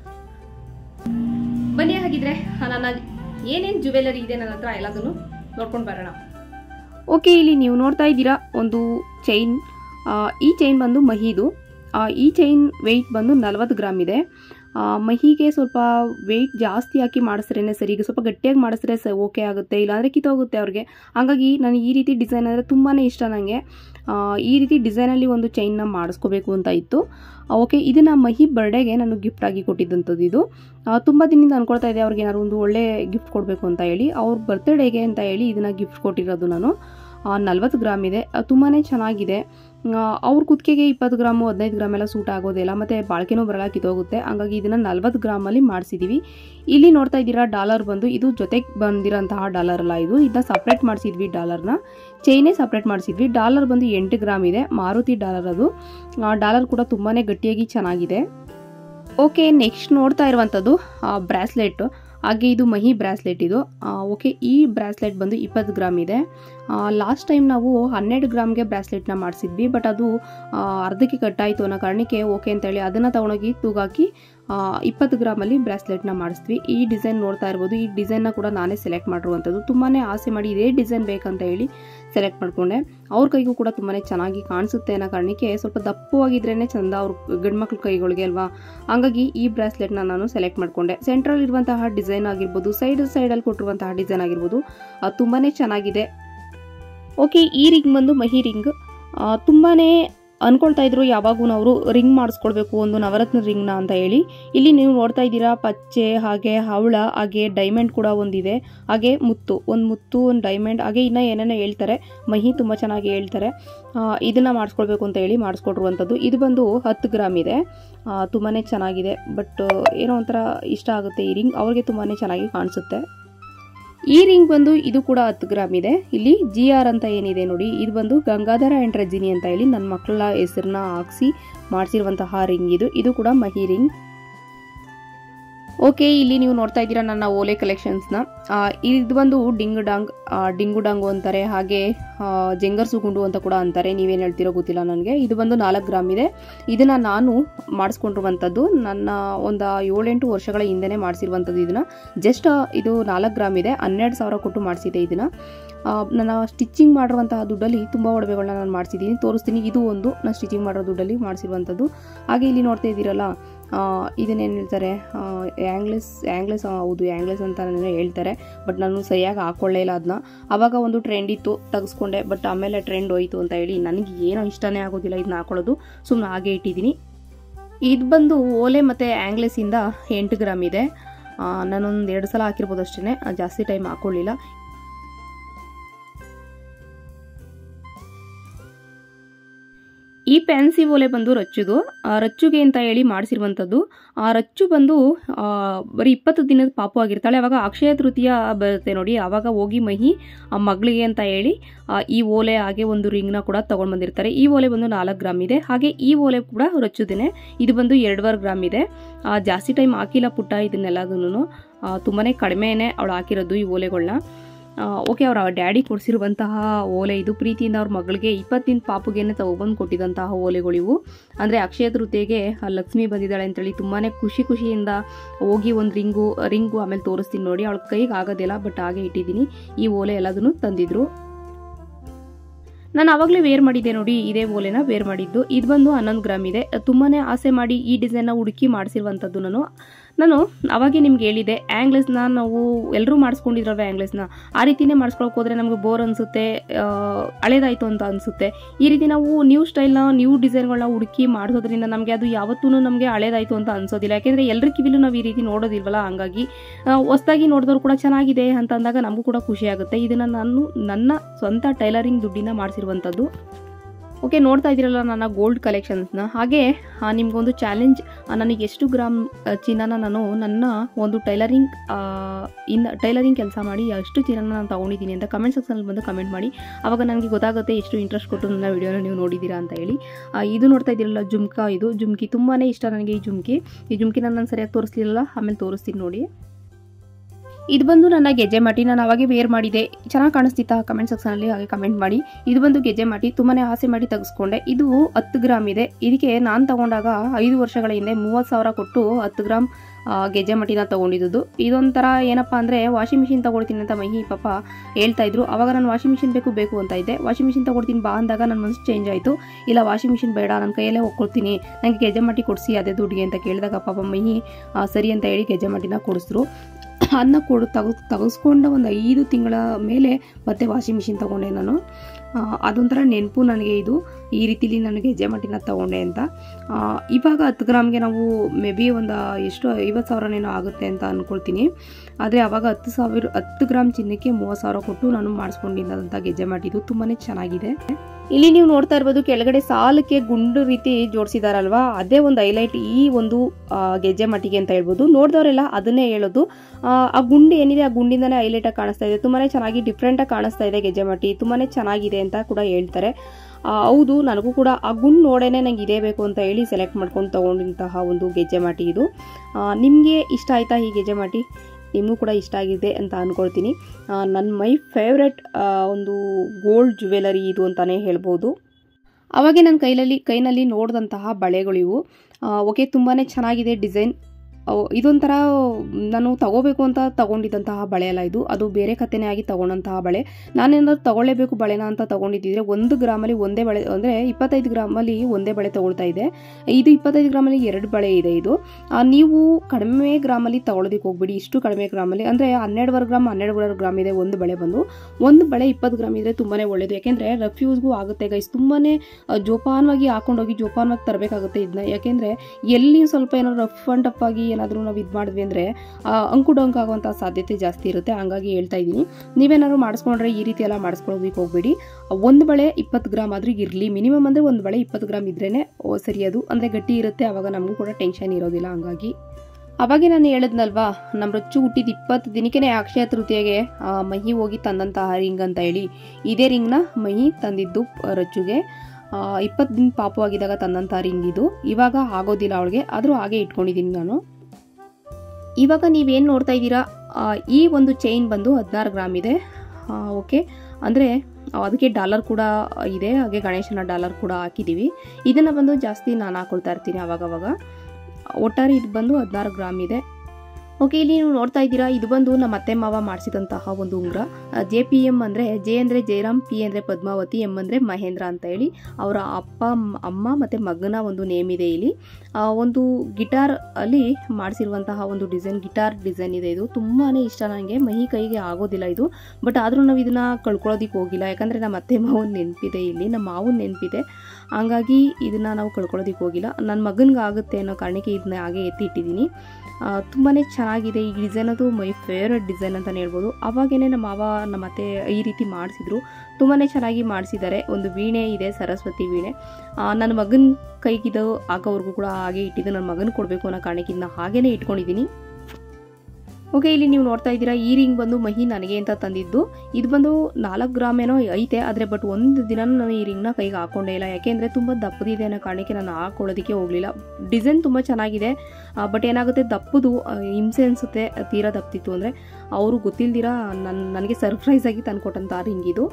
ಬನ್ನಿ ಹಾಗಿದ್ರೆ ನನ್ನ ಏನೇನು ಜ್ಯುವೆಲರಿ ಇದೆ ನನ್ನ ಹತ್ರ ಎಲ್ಲದನ್ನು ನೋಡ್ಕೊಂಡು ಬರೋಣ. ಓಕೆ, ಇಲ್ಲಿ ನೀವು ನೋಡ್ತಾ ಇದ್ದೀರಾ ಒಂದು ಚೈನ್. ಈ ಚೈನ್ ಬಂದು ಮಹಿದು. ಈ ಚೈನ್ ವೆಯ್ಟ್ ಬಂದು ನಲ್ವತ್ತು ಗ್ರಾಮ್ ಇದೆ. ಮಹಿಗೆ ಸ್ವಲ್ಪ ವೆಯ್ಟ್ ಜಾಸ್ತಿ ಹಾಕಿ ಮಾಡಿಸ್ರೇ ಸರಿ, ಈಗ ಸ್ವಲ್ಪ ಗಟ್ಟಿಯಾಗಿ ಮಾಡಿಸ್ರೆ ಸ ಓಕೆ ಆಗುತ್ತೆ, ಇಲ್ಲಾಂದರೆ ಕಿತ್ತೋಗುತ್ತೆ ಅವ್ರಿಗೆ. ಹಾಗಾಗಿ ನಾನು ಈ ರೀತಿ ಡಿಸೈನ್ ಅಂದರೆ ತುಂಬಾ ಇಷ್ಟ ನನಗೆ. ಈ ರೀತಿ ಡಿಸೈನಲ್ಲಿ ಒಂದು ಚೈನ್ನ ಮಾಡಿಸ್ಕೋಬೇಕು ಅಂತ ಇತ್ತು. ಓಕೆ, ಇದನ್ನು ಮಹಿ ಬರ್ಡೇಗೆ ನಾನು ಗಿಫ್ಟಾಗಿ ಕೊಟ್ಟಿದ್ದಂಥದ್ದು. ಇದು ತುಂಬ ದಿನದಿಂದ ಅಂದ್ಕೊಳ್ತಾ ಇದೆ ಅವ್ರಿಗೆ ಏನಾದ್ರು ಒಂದು ಒಳ್ಳೆ ಗಿಫ್ಟ್ ಕೊಡಬೇಕು ಅಂತ ಹೇಳಿ. ಅವ್ರ ಬರ್ತ್ಡೇಗೆ ಅಂತ ಹೇಳಿ ಇದನ್ನು ಗಿಫ್ಟ್ ಕೊಟ್ಟಿರೋದು ನಾನು. ನಲ್ವತ್ತು ಗ್ರಾಮ್ ಇದೆ, ತುಂಬಾ ಚೆನ್ನಾಗಿದೆ. ಅವ್ರ ಕುತ್ತಿಗೆಗೆ ಇಪ್ಪತ್ತು ಗ್ರಾಮು ಹದಿನೈದು ಗ್ರಾಮ್ ಎಲ್ಲ ಸೂಟ್ ಆಗೋದಿಲ್ಲ, ಮತ್ತು ಬಾಳ್ಕೆನೂ ಬರಲ್ಲ, ಕಿತ್ತೋಗುತ್ತೆ. ಹಂಗಾಗಿ ಇದನ್ನು ನಲ್ವತ್ತು ಗ್ರಾಮಲ್ಲಿ ಮಾಡಿಸಿದ್ದೀವಿ. ಇಲ್ಲಿ ನೋಡ್ತಾ ಇದ್ದೀರಾ ಡಾಲರ್ ಬಂದು ಇದು ಜೊತೆಗೆ ಬಂದಿರೋಂತಹ ಡಾಲರ್ ಅಲ್ಲ, ಇದು ಇದನ್ನ ಸಪ್ರೇಟ್ ಮಾಡಿಸಿದ್ವಿ. ಡಾಲರ್ನ ಚೈನೇ ಸಪ್ರೇಟ್ ಮಾಡಿಸಿದ್ವಿ. ಡಾಲರ್ ಬಂದು ಎಂಟು ಗ್ರಾಮ್ ಇದೆ, ಮಾರುತಿ ಡಾಲರ್ ಅದು. ಡಾಲರ್ ಕೂಡ ತುಂಬಾ ಗಟ್ಟಿಯಾಗಿ ಚೆನ್ನಾಗಿದೆ. ಓಕೆ, ನೆಕ್ಸ್ಟ್ ನೋಡ್ತಾ ಇರುವಂಥದ್ದು ಬ್ರಾಸ್ಲೆಟ್. ಹಾಗೆ ಇದು ಮಹಿ ಬ್ರಾಸ್ಲೆಟ್ ಇದು. ಓಕೆ, ಈ ಬ್ರಾಸ್ಲೆಟ್ ಬಂದು ಇಪ್ಪತ್ತು ಗ್ರಾಮ್ ಇದೆ. ಲಾಸ್ಟ್ ಟೈಮ್ ನಾವು ಹನ್ನೆರಡು ಗ್ರಾಮ್ಗೆ ಬ್ರಾಸ್ಲೆಟ್ನ ಮಾಡಿಸಿದ್ವಿ, ಬಟ್ ಅದು ಅರ್ಧಕ್ಕೆ ಕಟ್ಟಾಯಿತು ಅನ್ನೋ ಕಾರಣಕ್ಕೆ ಓಕೆ ಅಂತೇಳಿ ಅದನ್ನು ತೊಗೊಂಡೋಗಿ ತೂಗಾಕಿ ಇಪ್ಪತ್ತು ಗ್ರಾಮಲ್ಲಿ ಬ್ರಾಸ್ಲೆಟ್ನ ಮಾಡಿಸ್ತೀವಿ. ಈ ಡಿಸೈನ್ ನೋಡ್ತಾ ಇರ್ಬೋದು. ಈ ಡಿಸೈನ್ನ ಕೂಡ ನಾನೇ ಸೆಲೆಕ್ಟ್ ಮಾಡಿರುವಂಥದ್ದು. ತುಂಬಾ ಆಸೆ ಮಾಡಿ ಇದೇ ಡಿಸೈನ್ ಬೇಕಂತ ಹೇಳಿ ಸೆಲೆಕ್ಟ್ ಮಾಡಿಕೊಂಡೆ. ಅವ್ರ ಕೈಗೂ ಕೂಡ ತುಂಬಾ ಚೆನ್ನಾಗಿ ಕಾಣಿಸುತ್ತೆ ಅನ್ನೋ ಕಾರಣಕ್ಕೆ ಸ್ವಲ್ಪ ದಪ್ಪವಾಗಿದ್ರೇ ಚಂದ ಅವ್ರ ಗಂಡ್ಮಕ್ಳ ಕೈಗಳಿಗೆ ಅಲ್ವಾ. ಹಾಗಾಗಿ ಈ ಬ್ರಾಸ್ಲೆಟ್ನ ನಾನು ಸೆಲೆಕ್ಟ್ ಮಾಡಿಕೊಂಡೆ. ಸೆಂಟ್ರಲ್ ಇರುವಂತಹ ಡಿಸೈನ್ ಆಗಿರ್ಬೋದು, ಸೈಡ್ ಸೈಡಲ್ಲಿ ಕೊಟ್ಟಿರುವಂತಹ ಡಿಸೈನ್ ಆಗಿರ್ಬೋದು, ತುಂಬಾ ಚೆನ್ನಾಗಿದೆ. ಓಕೆ, ಈ ರಿಂಗ್ ಬಂದು ಮಹಿ ರಿಂಗ್. ತುಂಬಾ ಅನ್ಕೊಳ್ತಾ ಇದ್ರು ಯಾವಾಗೂ ಅವರು ರಿಂಗ್ ಮಾಡಿಸ್ಕೊಳ್ಬೇಕು ಒಂದು ನವರತ್ನ ರಿಂಗ್ನ ಅಂತ ಹೇಳಿ. ಇಲ್ಲಿ ನೀವು ನೋಡ್ತಾ ಇದ್ದೀರಾ ಪಚ್ಚೆ, ಹಾಗೆ ಹವಳ, ಹಾಗೆ ಡೈಮಂಡ್ ಕೂಡ ಒಂದಿದೆ, ಹಾಗೆ ಮುತ್ತು, ಒಂದು ಮುತ್ತು, ಒಂದು ಡೈಮಂಡ್, ಹಾಗೆ ಇನ್ನೂ ಏನೇನೋ ಹೇಳ್ತಾರೆ. ಮಹಿ ತುಂಬ ಚೆನ್ನಾಗಿ ಹೇಳ್ತಾರೆ. ಇದನ್ನು ಮಾಡಿಸ್ಕೊಳ್ಬೇಕು ಅಂತ ಹೇಳಿ ಮಾಡಿಸ್ಕೊಟ್ಟಿರುವಂಥದ್ದು. ಇದು ಬಂದು ಹತ್ತು ಗ್ರಾಮ್ ಇದೆ. ತುಂಬಾ ಚೆನ್ನಾಗಿದೆ, ಬಟ್ ಏನೋ ಒಂಥರ ಇಷ್ಟ ಆಗುತ್ತೆ ಈ ರಿಂಗ್. ಅವ್ರಿಗೆ ತುಂಬಾ ಚೆನ್ನಾಗಿ ಕಾಣಿಸುತ್ತೆ. ಈ ರಿಂಗ್ ಬಂದು ಇದು ಕೂಡ ಹತ್ತು ಗ್ರಾಮ್ ಇದೆ. ಇಲ್ಲಿ ಜಿ ಆರ್ ಅಂತ ಏನಿದೆ ನೋಡಿ, ಇದು ಬಂದು ಗಂಗಾಧರ ಆ್ಯಂಡ್ ರಜಿನಿ ಅಂತ ಹೇಳಿ ನನ್ನ ಮಕ್ಕಳ ಹೆಸರನ್ನ ಹಾಕ್ಸಿ ಮಾಡಿಸಿರುವಂತಹ ರಿಂಗ್ ಇದು. ಇದು ಕೂಡ ಮಹಿ ರಿಂಗ್. ಓಕೆ, ಇಲ್ಲಿ ನೀವು ನೋಡ್ತಾ ಇದ್ದೀರಾ ನನ್ನ ಓಲೆ ಕಲೆಕ್ಷನ್ಸ್ನ. ಇದು ಬಂದು ಡಿಂಗು ಡಾಂಗ್ ಡಿಂಗು ಡಾಂಗು ಅಂತಾರೆ, ಹಾಗೆ ಜಂಗರ್ ಸುಗುಂಡು ಅಂತ ಕೂಡ ಅಂತಾರೆ. ನೀವೇನು ಹೇಳ್ತಿರೋ ಗೊತ್ತಿಲ್ಲ ನನಗೆ. ಇದು ಬಂದು ನಾಲ್ಕು ಗ್ರಾಮ್ ಇದೆ. ಇದನ್ನು ನಾನು ಮಾಡಿಸ್ಕೊಂಡಿರುವಂಥದ್ದು ನನ್ನ ಒಂದು ಏಳೆಂಟು ವರ್ಷಗಳ ಹಿಂದೆನೇ ಮಾಡಿಸಿರುವಂಥದ್ದು. ಇದನ್ನು ಜಸ್ಟ್ ಇದು ನಾಲ್ಕು ಗ್ರಾಮ್ ಇದೆ, ಹನ್ನೆರಡು ಸಾವಿರ ಕೊಟ್ಟು ಮಾಡಿಸಿದೆ. ಇದನ್ನು ನಾನು ಸ್ಟಿಚಿಂಗ್ ಮಾಡಿರುವಂತಹ ದುಡ್ಡಲ್ಲಿ ತುಂಬ ಒಡವೆಗಳನ್ನ ನಾನು ಮಾಡಿಸಿದ್ದೀನಿ, ತೋರಿಸ್ತೀನಿ. ಇದು ಒಂದು ನಾನು ಸ್ಟಿಚಿಂಗ್ ಮಾಡಿರೋ ದುಡ್ಡಲ್ಲಿ ಮಾಡಿಸಿರುವಂಥದ್ದು. ಹಾಗೆ ಇಲ್ಲಿ ನೋಡ್ತಾ ಇದ್ದೀರಲ್ಲ, ಇದನ್ನೇನು ಹೇಳ್ತಾರೆ, ಆ್ಯಂಗ್ಲೆಸ್ ಆ್ಯಂಗ್ಲೆಸ್ ಹೌದು ಆ್ಯಂಗ್ಲೆಸ್ ಅಂತ ಹೇಳ್ತಾರೆ, ಬಟ್ ನಾನು ಸರಿಯಾಗಿ ಹಾಕ್ಕೊಳ್ಳೇ ಇಲ್ಲ ಅದನ್ನ. ಆವಾಗ ಒಂದು ಟ್ರೆಂಡ್ ಇತ್ತು, ತೆಗೆಸ್ಕೊಂಡೆ, ಬಟ್ ಆಮೇಲೆ ಟ್ರೆಂಡ್ ಹೋಯಿತು ಅಂತ ಹೇಳಿ ನನಗೆ ಏನೋ ಇಷ್ಟನೇ ಆಗೋದಿಲ್ಲ ಇದನ್ನ ಹಾಕೊಳ್ಳೋದು, ಸುಮ್ಮನೆ ಹಾಗೆ ಇಟ್ಟಿದ್ದೀನಿ. ಇದು ಬಂದು ಓಲೆ ಮತ್ತು ಆ್ಯಂಗ್ಲೆಸ್ಸಿಂದ ಎಂಟು ಗ್ರಾಮ್ ಇದೆ. ನಾನೊಂದು ಎರಡು ಸಲ ಹಾಕಿರ್ಬೋದು ಅಷ್ಟೇ, ಜಾಸ್ತಿ ಟೈಮ್ ಹಾಕ್ಕೊಳ್ಳಿಲ್ಲ. ಈ ಫ್ಯಾನ್ಸಿ ಓಲೆ ಬಂದು ರಚ್ಚುದು, ರಚ್ಚುಗೆ ಅಂತ ಹೇಳಿ ಮಾಡಿಸಿರುವಂಥದ್ದು. ಆ ರಚ್ಚು ಬಂದು ಬರೀ ಇಪ್ಪತ್ತು ದಿನದ ಪಾಪು ಆಗಿರ್ತಾಳೆ. ಆವಾಗ ಅಕ್ಷಯ ತೃತೀಯ ಬರುತ್ತೆ ನೋಡಿ, ಆವಾಗ ಹೋಗಿ ಮಹಿ ಆ ಮಗಳಿಗೆ ಅಂತ ಹೇಳಿ ಈ ಓಲೆ ಹಾಗೆ ಒಂದು ರಿಂಗ್ನ ಕೂಡ ತೊಗೊಂಡು ಬಂದಿರ್ತಾರೆ. ಈ ಓಲೆ ಬಂದು ನಾಲ್ಕು ಗ್ರಾಮ್ ಇದೆ. ಹಾಗೆ ಈ ಓಲೆ ಕೂಡ ರಚ್ಚುದೇನೆ, ಇದು ಬಂದು ಎರಡೂವರೆ ಗ್ರಾಮ್ ಇದೆ. ಜಾಸ್ತಿ ಟೈಮ್ ಹಾಕಿಲ್ಲ ಪುಟ್ಟ ಇದನ್ನೆಲ್ಲದೂ, ತುಂಬಾ ಕಡಿಮೆನೇ ಅವಳು ಹಾಕಿರೋದು ಈ ಓಲೆಗಳನ್ನ. ಓಕೆ, ಅವರ ಡ್ಯಾಡಿ ಕೊಡಿಸಿರುವಂತಹ ಓಲೆ ಇದು. ಪ್ರೀತಿಯಿಂದ ಅವ್ರ ಮಗಳಿಗೆ ಇಪ್ಪತ್ತಿನ ಪಾಪುಗೇನೆ ತಗೊಬಂದು ಕೊಟ್ಟಿದ್ದಂತಹ ಓಲೆಗಳಿವು. ಅಂದರೆ ಅಕ್ಷಯ ತೃತೀಯಗೆ ಲಕ್ಷ್ಮಿ ಬಂದಿದ್ದಾಳೆ ಅಂತೇಳಿ ತುಂಬಾ ಖುಷಿ ಖುಷಿಯಿಂದ ಹೋಗಿ ಒಂದು ರಿಂಗು ರಿಂಗು ಆಮೇಲೆ ತೋರಿಸ್ತೀನಿ ನೋಡಿ. ಅವಳ ಕೈಗೆ ಆಗೋದಿಲ್ಲ, ಬಟ್ ಹಾಗೆ ಇಟ್ಟಿದ್ದೀನಿ. ಈ ಓಲೆ ಎಲ್ಲದನ್ನು ತಂದಿದ್ರು. ನಾನು ಆವಾಗಲೇ ವೇರ್ ಮಾಡಿದ್ದೆ ನೋಡಿ, ಇದೇ ಓಲೆನ ವೇರ್ ಮಾಡಿದ್ದು. ಇದು ಬಂದು ಹನ್ನೊಂದು ಗ್ರಾಮ್ ಇದೆ. ತುಂಬಾ ಆಸೆ ಮಾಡಿ ಈ ಡಿಸೈನ್ನ ಹುಡುಕಿ ಮಾಡಿಸಿರುವಂಥದ್ದು ನಾನು ನಾನು ಅವಾಗೆ ನಿಮ್ಗೆ ಹೇಳಿದೆ, ಆ್ಯಂಗ್ಲೆಸ್ನ ನಾವು ಎಲ್ಲರೂ ಮಾಡಿಸ್ಕೊಂಡಿದ್ರಲ್ವ ಆ್ಯಂಗ್ಲೆಸ್ನ, ಆ ರೀತಿಯೇ ಮಾಡಿಸ್ಕೊಳಕ್ಕೆ ಹೋದರೆ ನಮಗೆ ಬೋರ್ ಅನಿಸುತ್ತೆ, ಹಳೇದಾಯಿತು ಅಂತ ಅನಿಸುತ್ತೆ. ಈ ರೀತಿ ನಾವು ನ್ಯೂ ಸ್ಟೈಲ್ನ ನ್ಯೂ ಡಿಸೈನ್ಗಳನ್ನ ಹುಡುಕಿ ಮಾಡಿಸೋದ್ರಿಂದ ನಮಗೆ ಅದು ಯಾವತ್ತೂ ನಮಗೆ ಹಳೇದಾಯಿತು ಅಂತ ಅನಿಸೋದಿಲ್ಲ. ಯಾಕೆಂದರೆ ಎಲ್ಲರ ಕಿವಿಲೂ ನಾವು ಈ ರೀತಿ ನೋಡೋದಿಲ್ವಲ್ಲ, ಹಂಗಾಗಿ ಹೊಸದಾಗಿ ನೋಡಿದವ್ರು ಕೂಡ ಚೆನ್ನಾಗಿದೆ ಅಂತ ಅಂದಾಗ ನಮಗೂ ಕೂಡ ಖುಷಿ ಆಗುತ್ತೆ. ಇದನ್ನು ನಾನು ನನ್ನ ಸ್ವಂತ ಟೈಲರಿಂಗ್ ದುಡ್ಡಿನ ಮಾಡಿಸಿರುವಂಥದ್ದು. ಓಕೆ, ನೋಡ್ತಾ ಇದ್ದೀರಲ್ಲ ನನ್ನ ಗೋಲ್ಡ್ ಕಲೆಕ್ಷನ್ಸ್ನ. ಹಾಗೆ ನಿಮಗೊಂದು ಚಾಲೆಂಜ್, ನನಗೆ ಎಷ್ಟು ಗ್ರಾಮ್ ಚಿನ್ನನ ನಾನು ನನ್ನ ಒಂದು ಟೈಲರಿಂಗ್ ಇಂದ ಟೈಲರಿಂಗ್ ಕೆಲಸ ಮಾಡಿ ಎಷ್ಟು ಚಿನ್ನನ ನಾನು ತೊಗೊಂಡಿದ್ದೀನಿ ಅಂತ ಕಮೆಂಟ್ ಸೆಕ್ಷನಲ್ಲಿ ಬಂದು ಕಮೆಂಟ್ ಮಾಡಿ. ಆವಾಗ ನನಗೆ ಗೊತ್ತಾಗುತ್ತೆ ಎಷ್ಟು ಇಂಟ್ರೆಸ್ಟ್ ಕೊಟ್ಟು ನನ್ನ ವಿಡಿಯೋನ ನೀವು ನೋಡಿದ್ದೀರಾ ಅಂತ ಹೇಳಿ. ಇದು ನೋಡ್ತಾ ಇದ್ದೀರಲ್ಲ ಜುಮ್ಕಾ, ಇದು ಜುಮ್ಕಿ ತುಂಬಾ ಇಷ್ಟ ನನಗೆ. ಈ ಜುಮ್ಕಿ ಈ ಜುಮ್ಕಿನ ನಾನು ಸರಿಯಾಗಿ ತೋರಿಸ್ಲಿಲ್ಲ, ಆಮೇಲೆ ತೋರಿಸ್ತೀನಿ ನೋಡಿ. ಇದು ಬಂದು ನನ್ನ ಗೆಜ್ಜೆ ಮಾಟಿ, ನಾನು ಅವಾಗೆ ವೇರ್ ಮಾಡಿದೆ, ಚೆನ್ನಾಗಿ ಕಾಣಿಸ್ತಿತ್ತಾ ಕಮೆಂಟ್ ಸೆಕ್ಷನಲ್ಲಿ ಹಾಗೆ ಕಮೆಂಟ್ ಮಾಡಿ. ಇದು ಬಂದು ಗೆಜ್ಜೆ ಮಾಟಿ, ತುಂಬಾ ಆಸೆ ಮಾಡಿ ತೆಗೆಸ್ಕೊಂಡೆ. ಇದು ಹತ್ತು ಗ್ರಾಮ್ ಇದೆ. ಇದಕ್ಕೆ ನಾನು ತಗೊಂಡಾಗ ಐದು ವರ್ಷಗಳ ಹಿಂದೆ ಮೂವತ್ತು ಸಾವಿರ ಕೊಟ್ಟು ಹತ್ತು ಗ್ರಾಮ್ ಗೆಜ್ಜೆ ಮಟಿನ ತೊಗೊಂಡಿದ್ದು. ಇದೊಂಥರ ಏನಪ್ಪ ಅಂದರೆ ವಾಷಿಂಗ್ ಮಿಷಿನ್ ತೊಗೊಳ್ತೀನಿ ಅಂತ ಮಹಿ ಪಾಪ ಹೇಳ್ತಾ ಇದ್ರು. ಅವಾಗ ನಾನು ವಾಷಿಂಗ್ ಮಿಷಿನ್ ಬೇಕು ಬೇಕು ಅಂತ ಇದ್ದೆ. ವಾಷಿಂಗ್ ಮಿಷಿನ್ ತೊಗೊಳ್ತೀನಿ ಬಾ ಅಂದಾಗ ನನ್ನ ಮನಸ್ಸು ಚೇಂಜ್ ಆಯಿತು. ಇಲ್ಲ, ವಾಷಿಂಗ್ ಮಿಷಿನ್ ಬೇಡ, ನನ್ನ ಕೈಯಲ್ಲೇ ಹೋಗ್ಕೊಳ್ತೀನಿ, ನನಗೆ ಗೆಜ್ಜೆ ಮಟಿ ಕೊಡಿಸಿ ಅದೇ ದುಡ್ಡಿಗೆ ಅಂತ ಕೇಳಿದಾಗ ಪಾಪ ಮಹಿ ಸರಿ ಅಂತ ಹೇಳಿ ಗೆಜ್ಜೆ ಮಟಿನ ಕೊಡಿಸಿದ್ರು. ಅದನ್ನ ಕೊಡು ತಗೋ ತೆಗೆಸ್ಕೊಂಡ ಒಂದು ಐದು ತಿಂಗಳ ಮೇಲೆ ಮತ್ತೆ ವಾಷಿಂಗ್ ಮಿಷಿನ್ ತೊಗೊಂಡೆ ನಾನು. ಅದೊಂಥರ ನೆನಪು ನನಗೆ, ಇದು ಈ ರೀತಿಲಿ ನನಗೆ ಗೆಜ್ಜೆ ಮಟಿನ ತೊಗೊಂಡೆ ಅಂತ. ಇವಾಗ ಹತ್ತು ಗ್ರಾಮ್ಗೆ ನಾವು ಮೇ ಬಿ ಒಂದು ಎಷ್ಟು ಐವತ್ತು ಸಾವಿರನೇನೋ ಆಗುತ್ತೆ ಅಂತ ಅಂದ್ಕೊಳ್ತೀನಿ. ಆದರೆ ಆವಾಗ ಹತ್ತು ಸಾವಿರ ಹತ್ತು ಗ್ರಾಮ್ ಚಿನ್ನಕ್ಕೆ ಮೂವತ್ತು ಸಾವಿರ ಕೊಟ್ಟು ನಾನು ಮಾಡಿಸ್ಕೊಂಡಿದ್ದಂಥ ಗೆಜ್ಜೆ ಮಟಿದು ತುಂಬಾ ಚೆನ್ನಾಗಿದೆ. ಇಲ್ಲಿ ನೀವು ನೋಡ್ತಾ ಇರ್ಬೋದು ಕೆಳಗಡೆ ಸಾಲಕ್ಕೆ ಗುಂಡು ರೀತಿ ಜೋಡಿಸಿದಾರಲ್ವಾ, ಅದೇ ಒಂದು ಹೈಲೈಟ್ ಈ ಒಂದು ಗೆಜ್ಜೆ ಮಟಿಗೆ ಅಂತ ಹೇಳ್ಬೋದು. ನೋಡಿದವರೆಲ್ಲ ಅದನ್ನೇ ಹೇಳೋದು. ಆ ಗುಂಡು ಏನಿದೆ ಆ ಗುಂಡಿಂದನೇ ಹೈಲೈಟಾಗಿ ಕಾಣಿಸ್ತಾ ಇದೆ, ತುಂಬಾ ಚೆನ್ನಾಗಿ ಡಿಫ್ರೆಂಟಾಗಿ ಕಾಣಿಸ್ತಾ ಇದೆ ಗೆಜ್ಜೆ ಮಟಿ, ತುಂಬಾ ಚೆನ್ನಾಗಿದೆ ಅಂತ ಕೂಡ ಹೇಳ್ತಾರೆ. ಹೌದು, ನನಗೂ ಕೂಡ ಆ ಗುಂಡು ನೋಡೇನೆ ನಂಗೆ ಇದೇ ಬೇಕು ಅಂತ ಹೇಳಿ ಸೆಲೆಕ್ಟ್ ಮಾಡ್ಕೊಂಡು ತೊಗೊಂಡಂತಹ ಒಂದು ಗೆಜ್ಜೆ ಮಟಿ ಇದು. ನಿಮಗೆ ಇಷ್ಟ ಆಯ್ತಾ ಈ ಗೆಜ್ಜೆ ಮಟಿ? ನಿಮಗೂ ಕೂಡ ಇಷ್ಟ ಆಗಿದೆ ಅಂತ ಅಂದ್ಕೊಳ್ತೀನಿ. ನನ್ನ ಮೈ ಫೇವ್ರೆಟ್ ಒಂದು ಗೋಲ್ಡ್ ಜ್ಯುವೆಲರಿ ಇದು ಅಂತಲೇ ಹೇಳ್ಬೋದು. ಅವಾಗೆ ನನ್ನ ಕೈಯಲ್ಲಿ ಕೈನಲ್ಲಿ ನೋಡಿದಂತಹ ಬಳೆಗಳಿವು. ಓಕೆ, ತುಂಬಾ ಚೆನ್ನಾಗಿದೆ ಡಿಸೈನ್. ಇದೊಂಥರ ನಾನು ತಗೋಬೇಕು ಅಂತ ತಗೊಂಡಿದ್ದಂತಹ ಬಳೆ ಅಲ್ಲ ಇದು, ಅದು ಬೇರೆ ಕಥೆನೇ ಆಗಿ ತಗೊಂಡಂತಹ ಬಳೆ. ನಾನೇನಾದ್ರು ತಗೊಳ್ಳೇಬೇಕು ಬಳೆನ ಅಂತ ತಗೊಂಡಿದ್ದಿದ್ರೆ ಒಂದು ಗ್ರಾಮಲ್ಲಿ ಒಂದೇ ಬಳೆ, ಅಂದರೆ ಇಪ್ಪತ್ತೈದು ಗ್ರಾಮಲ್ಲಿ ಒಂದೇ ಬಳೆ ತಗೊಳ್ತಾ ಇದೆ. ಇದು ಇಪ್ಪತ್ತೈದು ಗ್ರಾಮಲ್ಲಿ ಎರಡು ಬಳೆ ಇದೆ. ಇದು ನೀವು ಕಡಿಮೆ ಗ್ರಾಮಲ್ಲಿ ತಗೊಳ್ಳೋದಕ್ಕೆ ಹೋಗ್ಬಿಡಿ. ಇಷ್ಟು ಕಡಿಮೆ ಗ್ರಾಮಲ್ಲಿ ಅಂದರೆ ಹನ್ನೆರಡುವರೆ ಗ್ರಾಮ್ ಹನ್ನೆರಡುವರೆ ಗ್ರಾಮ್ ಇದೆ ಒಂದು ಬಳೆ ಬಂದು. ಒಂದು ಬಳೆ ಇಪ್ಪತ್ತು ಗ್ರಾಮ್ ಇದ್ರೆ ತುಂಬಾ ಒಳ್ಳೇದು, ಯಾಕೆಂದರೆ ರಫ್ಯೂಸ್ಗೂ ಆಗುತ್ತೆ ಗೈಸ್. ತುಂಬಾ ಜೋಪಾನವಾಗಿ ಹಾಕೊಂಡೋಗಿ ಜೋಪಾನವಾಗಿ ತರಬೇಕಾಗುತ್ತೆ ಇದನ್ನ. ಯಾಕೆಂದರೆ ಎಲ್ಲಿ ಸ್ವಲ್ಪ ಏನಾದ್ರು ರಫ್ ಆ್ಯಂಡ್ ಟಫ್ ಆಗಿ ಏನಾದರೂ ನಾವು ಇದು ಮಾಡಿದ್ವಿ ಅಂದರೆ ಅಂಕು ಡೊಂಕ್ ಆಗುವಂಥ ಸಾಧ್ಯತೆ ಜಾಸ್ತಿ ಇರುತ್ತೆ. ಹಂಗಾಗಿ ಹೇಳ್ತಾ ಇದ್ದೀನಿ, ನೀವೇನಾದ್ರು ಮಾಡಿಸ್ಕೊಂಡ್ರೆ ಈ ರೀತಿ ಎಲ್ಲ ಮಾಡಿಸ್ಕೊಳ್ಳೋದಕ್ಕೆ ಹೋಗ್ಬೇಡಿ. ಒಂದು ಬಳೆ ಇಪ್ಪತ್ತು ಗ್ರಾಮ್ ಆದ್ರೂ ಇರಲಿ, ಮಿನಿಮಮ್ ಅಂದರೆ ಒಂದು ಬಳೆ ಇಪ್ಪತ್ತು ಗ್ರಾಮ್ ಇದ್ರೇ ಸರಿ. ಅದು ಅಂದರೆ ಗಟ್ಟಿ ಇರುತ್ತೆ, ಆವಾಗ ನಮಗೂ ಕೂಡ ಟೆನ್ಷನ್ ಇರೋದಿಲ್ಲ. ಹಂಗಾಗಿ ಅವಾಗೆ ನಾನು ಹೇಳಿದ್ನಲ್ವಾ, ನಮ್ಮ ರಚ್ಚು ಹುಟ್ಟಿದ ಇಪ್ಪತ್ತು ದಿನಕ್ಕೆ ಅಕ್ಷಯ ತೃತೀಯಗೆ ಮಹಿ ಹೋಗಿ ತಂದಂತಹ ರಿಂಗ್ ಅಂತ ಹೇಳಿ, ಇದೇ ರಿಂಗ್ನ ಮಹಿ ತಂದಿದ್ದು ರಚ್ಚುಗೆ. ಇಪ್ಪತ್ತು ದಿನ ಪಾಪು ಆಗಿದ್ದಾಗ ತಂದಂಥ ರಿಂಗ್ ಇದು. ಇವಾಗ ಆಗೋದಿಲ್ಲ ಅವಳಿಗೆ, ಆದರೂ ಹಾಗೆ ಇಟ್ಕೊಂಡಿದ್ದೀನಿ ನಾನು. ಇವಾಗ ನೀವೇನು ನೋಡ್ತಾ ಇದ್ದೀರಾ, ಈ ಒಂದು ಚೈನ್ ಬಂದು ಹದಿನಾರು ಗ್ರಾಮ್ ಇದೆ. ಓಕೆ, ಅಂದರೆ ಅದಕ್ಕೆ ಡಾಲರ್ ಕೂಡ ಇದೆ, ಹಾಗೆ ಗಣೇಶನ ಡಾಲರ್ ಕೂಡ ಹಾಕಿದ್ದೀವಿ. ಇದನ್ನು ಬಂದು ಜಾಸ್ತಿ ನಾನು ಹಾಕೊಳ್ತಾ ಇರ್ತೀನಿ ಅವಾಗವಾಗ. ಒಟ್ಟಾರೆ ಇದು ಬಂದು ಹದಿನಾರು ಗ್ರಾಮ್ ಇದೆ. ಓಕೆ, ಇಲ್ಲಿ ನೀವು ನೋಡ್ತಾ ಇದ್ದೀರಾ, ಇದು ಬಂದು ನಮ್ಮ ಅತ್ತೆ ಮಾವ ಮಾಡಿಸಿದಂತಹ ಒಂದು ಉಂಗುರ. ಜೆ ಪಿ ಎಮ್ ಅಂದರೆ ಜೆ ಅಂದರೆ ಜಯರಾಮ್, ಪಿ ಅಂದರೆ ಪದ್ಮಾವತಿ, ಎಮ್ ಅಂದರೆ ಮಹೇಂದ್ರ ಅಂತ ಹೇಳಿ ಅವರ ಅಪ್ಪ ಅಮ್ಮ ಮತ್ತು ಮಗನ ಒಂದು ನೇಮ್ ಇದೆ ಇಲ್ಲಿ. ಒಂದು ಗಿಟಾರ್ ಅಲ್ಲಿ ಮಾಡಿಸಿರುವಂತಹ ಒಂದು ಡಿಸೈನ್, ಗಿಟಾರ್ ಡಿಸೈನ್ ಇದೆ. ಇದು ತುಂಬಾ ಇಷ್ಟ ನನಗೆ. ಮಹಿ ಕೈಗೆ ಆಗೋದಿಲ್ಲ ಇದು, ಬಟ್ ಆದರೂ ನಾವು ಇದನ್ನು ಕಳ್ಕೊಳ್ಳೋದಕ್ಕೆ ಹೋಗಿಲ್ಲ. ಯಾಕಂದರೆ ನಮ್ಮ ಅತ್ತೆ ಮಾವನ ನೆನಪಿದೆ ಇಲ್ಲಿ, ನಮ್ಮ ಮಾವನ ನೆನಪಿದೆ. ಹಂಗಾಗಿ ಇದನ್ನು ನಾವು ಕಳ್ಕೊಳ್ಳೋದಕ್ಕೆ ಹೋಗಿಲ್ಲ. ನನ್ನ ಮಗನಿಗೆ ಆಗುತ್ತೆ ಅನ್ನೋ ಕಾರಣಕ್ಕೆ ಇದನ್ನ ಹಾಗೆ ಎತ್ತಿ ಇಟ್ಟಿದ್ದೀನಿ. ತುಂಬಾ ಚೆನ್ನಾಗಿದೆ ಈ ಡಿಸೈನ್, ಅದು ಮೈ ಫೇವ್ರೆಟ್ ಡಿಸೈನ್ ಅಂತಲೇ ಹೇಳ್ಬೋದು. ಅವಾಗೇನೆ ನಮ್ಮ ಮಾವ ನಮ್ಮ ಅತ್ತೆ ಈ ರೀತಿ ಮಾಡಿಸಿದ್ರು, ತುಂಬಾ ಚೆನ್ನಾಗಿ ಮಾಡಿಸಿದ್ದಾರೆ. ಒಂದು ವೀಣೆ ಇದೆ, ಸರಸ್ವತಿ ವೀಣೆ. ನನ್ನ ಮಗನ ಕೈಗಿದ್ದು ಆಗೋವರೆಗೂ ಕೂಡ ಹಾಗೆ ಇಟ್ಟಿದ್ದು, ನನ್ನ ಮಗನ ಕೊಡಬೇಕು ಅನ್ನೋ ಕಾರಣಕ್ಕೆ ಇದನ್ನ ಹಾಗೇ ಇಟ್ಕೊಂಡಿದ್ದೀನಿ. ಓಕೆ, ಇಲ್ಲಿ ನೀವು ನೋಡ್ತಾ ಇದ್ದೀರಾ, ಈ ರಿಂಗ್ ಬಂದು ಮಹಿ ನನಗೆ ಅಂತ ತಂದಿದ್ದು. ಇದು ಬಂದು ನಾಲ್ಕು ಗ್ರಾಮ್ ಏನೋ ಐತೆ, ಆದರೆ ಬಟ್ ಒಂದು ದಿನ ನಾನು ಈ ರಿಂಗ್ನ ಕೈಗೆ ಹಾಕೊಂಡೇ ಇಲ್ಲ. ಯಾಕೆಂದರೆ ತುಂಬ ದಪ್ಪದಿದೆ ಅನ್ನೋ ಕಾರಣಕ್ಕೆ ನಾನು ಹಾಕೊಳ್ಳೋದಕ್ಕೆ ಹೋಗಲಿಲ್ಲ. ಡಿಸೈನ್ ತುಂಬ ಚೆನ್ನಾಗಿದೆ, ಬಟ್ ಏನಾಗುತ್ತೆ ದಪ್ಪದು ಹಿಂಸೆ ಅನಿಸುತ್ತೆ ತೀರಾ ದಪ್ತಿತ್ತು ಅಂದರೆ. ಅವರು ಗೊತ್ತಿಲ್ದಿರ ನನ್ನ ನನಗೆ ಸರ್ಪ್ರೈಸ್ ಆಗಿ ತಂದುಕೊಟ್ಟಂಥ ರಿಂಗ್ ಇದು.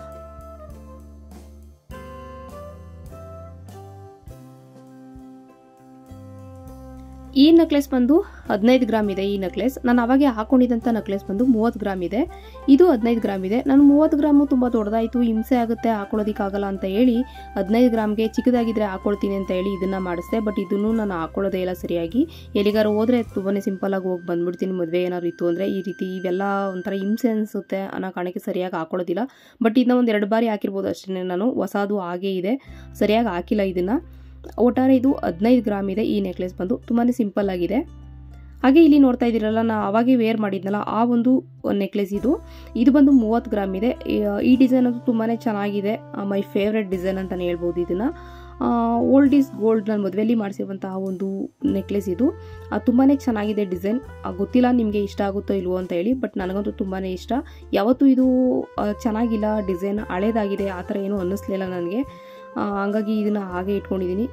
ಈ ನೆಕ್ಲೆಸ್ ಬಂದು ಹದಿನೈದು ಗ್ರಾಮ್ ಇದೆ. ಈ ನೆಕ್ಲೆಸ್ ನಾನು ಅವಾಗೆ ಹಾಕೊಂಡಿದ್ದಂಥ ನೆಕ್ಲೆಸ್ ಬಂದು ಮೂವತ್ತು ಗ್ರಾಮ್ ಇದೆ. ಇದು ಹದಿನೈದು ಗ್ರಾಮ್ ಇದೆ. ನಾನು ಮೂವತ್ತು ಗ್ರಾಮು ತುಂಬ ದೊಡ್ಡದಾಯಿತು, ಹಿಂಸೆ ಆಗುತ್ತೆ, ಹಾಕೊಳ್ಳೋದಕ್ಕಾಗಲ್ಲ ಅಂತ ಹೇಳಿ ಹದಿನೈದು ಗ್ರಾಮ್ಗೆ ಚಿಕ್ಕದಾಗಿದ್ದರೆ ಹಾಕೊಳ್ತೀನಿ ಅಂತ ಹೇಳಿ ಇದನ್ನು ಮಾಡಿಸ್ದೆ. ಬಟ್ ಇದನ್ನು ನಾನು ಹಾಕೊಳ್ಳೋದೇ ಇಲ್ಲ ಸರಿಯಾಗಿ. ಎಲ್ಲಿಗಾರು ಹೋದರೆ ತುಂಬಾ ಸಿಂಪಲಾಗಿ ಹೋಗಿ ಬಂದ್ಬಿಡ್ತೀನಿ. ಮದುವೆ ಏನಾದ್ರು ಇತ್ತು ಅಂದರೆ ಈ ರೀತಿ ಇವೆಲ್ಲ ಒಂಥರ ಹಿಂಸೆ ಅನಿಸುತ್ತೆ ಅನ್ನೋ ಕಾರಣಕ್ಕೆ ಸರಿಯಾಗಿ ಹಾಕೊಳ್ಳೋದಿಲ್ಲ. ಬಟ್ ಇದನ್ನ ಒಂದು ಎರಡು ಬಾರಿ ಹಾಕಿರ್ಬೋದು ಅಷ್ಟೇ ನಾನು. ಹೊಸದು ಹಾಗೇ ಇದೆ, ಸರಿಯಾಗಿ ಹಾಕಿಲ್ಲ ಇದನ್ನು. ಒಟ್ಟಾರೆ ಇದು ಹದಿನೈದು ಗ್ರಾಮ್ ಇದೆ. ಈ ನೆಕ್ಲೆಸ್ ಬಂದು ತುಂಬಾ ಸಿಂಪಲ್ ಆಗಿದೆ. ಹಾಗೆ ಇಲ್ಲಿ ನೋಡ್ತಾ ಇದ್ದೀರಲ್ಲ, ನಾ ಅವಾಗೆ ವೇರ್ ಮಾಡಿದ್ನಲ್ಲ ಆ ಒಂದು ನೆಕ್ಲೆಸ್ ಇದು ಇದು ಬಂದು ಮೂವತ್ತು ಗ್ರಾಮ್ ಇದೆ. ಈ ಡಿಸೈನ್ ಅದು ತುಂಬಾ ಚೆನ್ನಾಗಿದೆ, ಮೈ ಫೇವ್ರೆಟ್ ಡಿಸೈನ್ ಅಂತಲೇ ಹೇಳ್ಬೋದು. ಇದನ್ನು ಓಲ್ಡ್ ಈಸ್ ಗೋಲ್ಡ್ ನಾನು ಮದುವೆಯಲ್ಲಿ ಮಾಡಿಸಿರುವಂತಹ ಒಂದು ನೆಕ್ಲೆಸ್ ಇದು ತುಂಬಾ ಚೆನ್ನಾಗಿದೆ ಡಿಸೈನ್. ಗೊತ್ತಿಲ್ಲ ನಿಮಗೆ ಇಷ್ಟ ಆಗುತ್ತೋ ಇಲ್ವೋ ಅಂತ ಹೇಳಿ, ಬಟ್ ನನಗಂತೂ ತುಂಬಾ ಇಷ್ಟ. ಯಾವತ್ತೂ ಇದು ಚೆನ್ನಾಗಿಲ್ಲ, ಡಿಸೈನ್ ಹಳೇದಾಗಿದೆ ಆ ಥರ ಏನೂ ಅನ್ನಿಸ್ಲಿಲ್ಲ ನನಗೆ. ಹಂಗಾಗಿ ಇದನ್ನು ಹಾಗೆ ಇಟ್ಕೊಂಡಿದ್ದೀನಿ.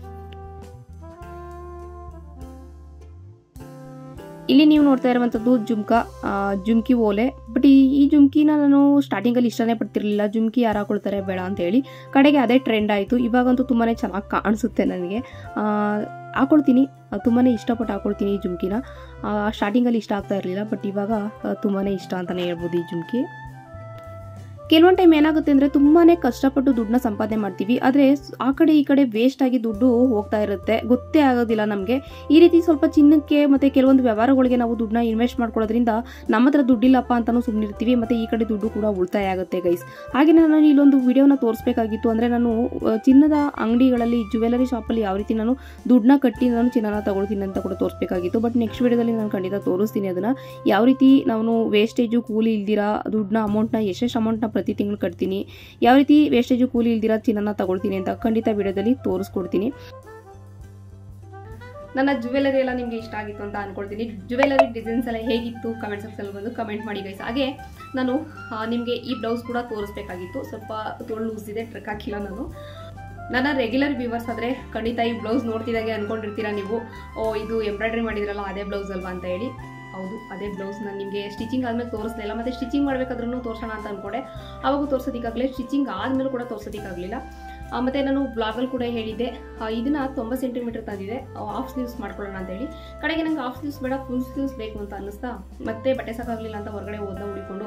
ಇಲ್ಲಿ ನೀವು ನೋಡ್ತಾ ಇರುವಂಥದ್ದು ಜುಮ್ಕಾ ಜುಮ್ಕಿ ಓಲೆ. ಬಟ್ ಈ ಈ ಜುಮ್ಕಿನ ನಾನು ಸ್ಟಾರ್ಟಿಂಗಲ್ಲಿ ಇಷ್ಟನೇ ಪಡ್ತಿರ್ಲಿಲ್ಲ, ಜುಮ್ಕಿ ಯಾರು ಹಾಕೊಳ್ತಾರೆ ಬೇಡ ಅಂತ ಹೇಳಿ. ಕಡೆಗೆ ಅದೇ ಟ್ರೆಂಡ್ ಆಯಿತು. ಇವಾಗಂತೂ ತುಂಬಾ ಚೆನ್ನಾಗಿ ಕಾಣಿಸುತ್ತೆ ನನಗೆ, ಹಾಕೊಳ್ತೀನಿ, ತುಂಬಾ ಇಷ್ಟಪಟ್ಟು ಹಾಕೊಳ್ತೀನಿ ಈ ಜುಮ್ಕಿನ. ಸ್ಟಾರ್ಟಿಂಗಲ್ಲಿ ಇಷ್ಟ ಆಗ್ತಾ ಇರಲಿಲ್ಲ, ಬಟ್ ಇವಾಗ ತುಂಬಾ ಇಷ್ಟ ಅಂತಲೇ ಹೇಳ್ಬೋದು ಈ ಜುಮ್ಕಿ. ಕೆಲವೊಂದು ಟೈಮ್ ಏನಾಗುತ್ತೆ ಅಂದರೆ ತುಂಬಾ ಕಷ್ಟಪಟ್ಟು ದುಡ್ಡನ್ನ ಸಂಪಾದನೆ ಮಾಡ್ತೀವಿ, ಆದರೆ ಆ ಕಡೆ ಈ ಕಡೆ ವೇಸ್ಟ್ ಆಗಿ ದುಡ್ಡು ಹೋಗ್ತಾ ಇರುತ್ತೆ, ಗೊತ್ತೇ ಆಗೋದಿಲ್ಲ ನಮಗೆ. ಈ ರೀತಿ ಸ್ವಲ್ಪ ಚಿನ್ನಕ್ಕೆ ಮತ್ತು ಕೆಲವೊಂದು ವ್ಯವಹಾರಗಳಿಗೆ ನಾವು ದುಡ್ಡನ್ನ ಇನ್ವೆಸ್ಟ್ ಮಾಡ್ಕೊಳ್ಳೋದ್ರಿಂದ ನಮ್ಮ ಹತ್ರ ದುಡ್ಡಿಲ್ಲಪ್ಪ ಅಂತಲೂ ಸುಮ್ಮನಿರ್ತೀವಿ, ಮತ್ತು ಈ ಕಡೆ ದುಡ್ಡು ಕೂಡ ಉಳಿತಾಯ ಆಗುತ್ತೆ ಗೈಸ್. ಹಾಗೆ ನಾನು ಇಲ್ಲೊಂದು ವಿಡಿಯೋನ ತೋರಿಸ್ಬೇಕಾಗಿತ್ತು. ಅಂದರೆ ನಾನು ಚಿನ್ನದ ಅಂಗಡಿಗಳಲ್ಲಿ, ಜ್ಯುವೆಲರಿ ಶಾಪಲ್ಲಿ ಯಾವ ರೀತಿ ನಾನು ದುಡ್ಡನ್ನ ಕಟ್ಟಿ ನಾನು ಚಿನ್ನನ ತಗೊಳ್ತೀನಿ ಅಂತ ಕೂಡ ತೋರಿಸ್ಬೇಕಾಗಿತ್ತು. ಬಟ್ ನೆಕ್ಸ್ಟ್ ವಿಡಿಯೋದಲ್ಲಿ ನಾನು ಖಂಡಿತ ತೋರಿಸ್ತೀನಿ ಅದನ್ನು, ಯಾವ ರೀತಿ ನಾನು ವೇಸ್ಟೇಜು ಕೂಲಿ ಇಲ್ದಿರಾ ದುಡ್ಡನ್ನ ಅಮೌಂಟ್ನ ಎಷ್ಟೆಷ್ಟು ಅಮೌಂಟ್ನ ಪ್ರತಿ ತಿಂಗಳು ಕಟ್ತೀನಿ, ಯಾವ ರೀತಿ ವೇಸ್ಟೇಜು ಕೂಲಿ ಇಲ್ದಿರ ಚಿನ್ನನ ತಗೊಳ್ತೀನಿ ಅಂತ ಖಂಡಿತ ವಿಡಿಯೋದಲ್ಲಿ ತೋರಿಸ್ಕೊಡ್ತೀನಿ. ನನ್ನ ಜ್ಯುವೆಲರಿ ಎಲ್ಲ ನಿಮಗೆ ಇಷ್ಟ ಆಗಿತ್ತು ಅಂತ ಅನ್ಕೊಳ್ತೀನಿ. ಜ್ಯುವೆಲರಿ ಡಿಸೈನ್ಸ್ ಎಲ್ಲ ಹೇಗಿತ್ತು ಕಮೆಂಟ್ ಸೆಕ್ಷನಲ್ಲಿ ಬಂದು ಕಮೆಂಟ್ ಮಾಡಿ ಗೈಸ್. ಹಾಗೆ ನಾನು ನಿಮಗೆ ಈ ಬ್ಲೌಸ್ ಕೂಡ ತೋರಿಸ್ಬೇಕಾಗಿತ್ತು, ಸ್ವಲ್ಪ ತೋಳು ಲೂಸ್ ಇದೆ, ಟ್ರೆಕ್ ಹಾಕಿಲ್ಲ ನಾನು. ನನ್ನ ರೆಗ್ಯುಲರ್ ವ್ಯೂವರ್ಸ್ ಆದರೆ ಖಂಡಿತ ಈ ಬ್ಲೌಸ್ ನೋಡ್ತಿದ್ದಾಗೆ ಅಂದ್ಕೊಂಡಿರ್ತೀರಾ ನೀವು, ಓ ಇದು ಎಂಬ್ರಾಯ್ಡ್ರಿ ಮಾಡಿದ್ರಲ್ಲ ಅದೇ ಬ್ಲೌಸ್ ಅಲ್ವಾ ಅಂತ ಹೇಳಿ. ಹೌದು, ಅದೇ ಬ್ಲೌಸ್ ನಾನು ನಿಮಗೆ ಸ್ಟಿಚಿಂಗ್ ಆದಮೇಲೆ ತೋರಿಸ್ತಾ ಇಲ್ಲ, ಮತ್ತು ಸ್ಟಿಚಿಂಗ್ ಮಾಡಬೇಕಾದ್ರೂ ತೋರಿಸೋಣ ಅಂತ ಅಂದ್ಕೊಂಡೆ, ಆವಾಗೂ ತೋರಿಸೋದಕ್ಕಾಗಲಿ, ಸ್ಟಿಚಿಂಗ್ ಆದಮೇಲೆ ಕೂಡ ತೋರಿಸೋದಕ್ಕಾಗಲಿಲ್ಲ. ಮತ್ತು ನಾನು ಬ್ಲಾಗಲ್ಲಿ ಕೂಡ ಹೇಳಿದ್ದೆ, ಇದನ್ನು ತೊಂಬತ್ತು ಸೆಂಟಿಮೀಟರ್ ತಂದಿದೆ, ಹಾಫ್ ಸ್ಲೀವ್ಸ್ ಮಾಡ್ಕೊಳ್ಳೋಣ ಅಂತೇಳಿ. ಕಡೆಗೆ ನಂಗೆ ಹಾಫ್ ಸ್ಲೀವ್ಸ್ ಬೇಡ, ಫುಲ್ ಸ್ಲೀವ್ಸ್ ಬೇಕು ಅಂತ ಅನ್ನಿಸ್ತಾ ಮತ್ತೆ ಬಟ್ಟೆ ಸಾಕಾಗಲಿಲ್ಲ ಅಂತ ಹೊರಗಡೆ ಓದನ್ನ ಹುಡಿಕೊಂಡು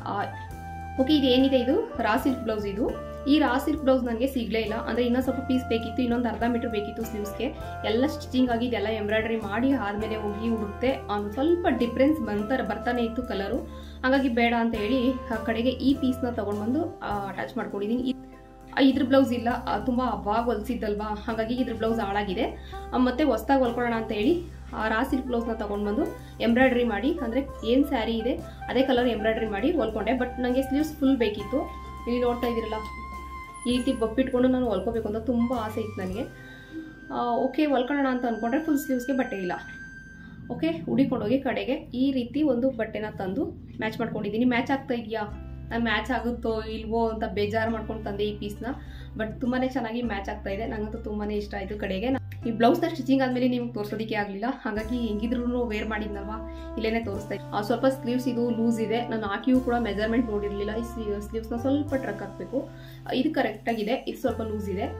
ಓಕೆ ಇದು ಏನಿದೆ ಇದು ರಾ ಸಿಲ್ಕ್ ಬ್ಲೌಸ್. ಇದು ಈ ರಾ ಸಿಲ್ಕ್ ಬ್ಲೌಸ್ ನನಗೆ ಸಿಗಲೇ ಇಲ್ಲ, ಅಂದರೆ ಇನ್ನೊಂದು ಸ್ವಲ್ಪ ಪೀಸ್ ಬೇಕಿತ್ತು, ಇನ್ನೊಂದು ಅರ್ಧ ಮೀಟರ್ ಬೇಕಿತ್ತು ಸ್ಲೀವ್ಸ್ಗೆ. ಎಲ್ಲ ಸ್ಟಿಚಿಂಗ್ ಆಗಿ ಇದೆಲ್ಲ ಎಂಬ್ರಾಯ್ಡ್ರಿ ಮಾಡಿ ಆದಮೇಲೆ ಹೋಗಿ ಹುಡುಕ್ತೆ, ಒಂದು ಸ್ವಲ್ಪ ಡಿಫ್ರೆನ್ಸ್ ಬಂತ ಬರ್ತಾನೆ ಇತ್ತು ಕಲರು. ಹಾಗಾಗಿ ಬೇಡ ಅಂತ ಹೇಳಿ ಕಡೆಗೆ ಈ ಪೀಸ್ನ ತೊಗೊಂಡು ಬಂದು ಅಟ್ಯಾಚ್ ಮಾಡ್ಕೊಂಡಿದ್ದೀನಿ. ಇದ್ರ ಬ್ಲೌಸ್ ಇಲ್ಲ, ತುಂಬ ಅವಾಗ ಹೊಲಿಸಿದ್ದಲ್ವಾ, ಹಾಗಾಗಿ ಇದ್ರ ಬ್ಲೌಸ್ ಹಾಳಾಗಿದೆ. ಮತ್ತೆ ಹೊಸದಾಗಿ ಹೊಲ್ಕೊಳ್ಳೋಣ ಅಂತ ಹೇಳಿ ರಾ ಸಿಲ್ಕ್ ಬ್ಲೌಸ್ನ ತೊಗೊಂಡು ಬಂದು ಎಂಬ್ರಾಯ್ಡ್ರಿ ಮಾಡಿ, ಅಂದರೆ ಏನು ಸ್ಯಾರಿ ಇದೆ ಅದೇ ಕಲರ್ ಎಂಬ್ರಾಯ್ಡ್ರಿ ಮಾಡಿ ಹೊಲ್ಕೊಂಡೆ. ಬಟ್ ನನಗೆ ಸ್ಲೀವ್ಸ್ ಫುಲ್ ಬೇಕಿತ್ತು. ಇಲ್ಲಿ ನೋಡ್ತಾ ಇದ್ದೀರಲ್ಲ, ಈ ರೀತಿ ಬಪ್ಪಿಟ್ಕೊಂಡು ನಾನು ಹೊಲ್ಕೋಬೇಕು ಅಂತ ತುಂಬ ಆಸೆ ಇತ್ತು ನನಗೆ. ಓಕೆ ಹೊಲ್ಕೊಳ್ಳೋಣ ಅಂತ ಅಂದ್ಕೊಂಡ್ರೆ ಫುಲ್ ಸ್ಲೀವ್ಸ್ಗೆ ಬಟ್ಟೆ ಇಲ್ಲ. ಓಕೆ ಹುಡಿಕೊಂಡೋಗಿ ಕಡೆಗೆ ಈ ರೀತಿ ಒಂದು ಬಟ್ಟೆನ ತಂದು ಮ್ಯಾಚ್ ಮಾಡ್ಕೊಂಡಿದ್ದೀನಿ. ಮ್ಯಾಚ್ ಆಗ್ತಾ ಇದೆಯಾ, ನಾನು ಮ್ಯಾಚ್ ಆಗುತ್ತೋ ಇಲ್ವೋ ಅಂತ ಬೇಜಾರು ಮಾಡ್ಕೊಂಡು ತಂದೆ ಈ ಪೀಸ್ನ. ಬಟ್ ತುಂಬಾ ಚೆನ್ನಾಗಿ ಮ್ಯಾಚ್ ಆಗ್ತಾ ಇದೆ, ನನಗಂತೂ ತುಂಬಾ ಇಷ್ಟ ಆಯಿತು. ಕಡೆಗೆ ಈ ಬ್ಲೌಸ್ನ ಸ್ಟಿಚಿಂಗ್ ಆದಮೇಲೆ ನಿಮ್ಗೆ ತೋರಿಸೋದಕ್ಕೆ ಆಗಲಿಲ್ಲ, ಹಾಗಾಗಿ ಹೆಂಗಿದ್ರು ವೇರ್ ಮಾಡಿದ್ನಲ್ವಾ ಇಲ್ಲೇನೆ ತೋರಿಸ್ತಾ ಇದ್ದೆ. ಸ್ವಲ್ಪ ಸ್ಲೀವ್ಸ್ ಇದು ಲೂಸ್ ಇದೆ, ನಾನು ಹಾಕಿಯೂ ಕೂಡ ಮೆಜರ್ಮೆಂಟ್ ನೋಡಿರಲಿಲ್ಲ. ಈ ಸ್ಲೀವ್ಸ್ನ ಸ್ವಲ್ಪ ಟ್ರಕ್ ಹಾಕಬೇಕು, ಇದು ಕರೆಕ್ಟಾಗಿದೆ, ಇದು ಸ್ವಲ್ಪ ಲೂಸ್ ಇದೆ.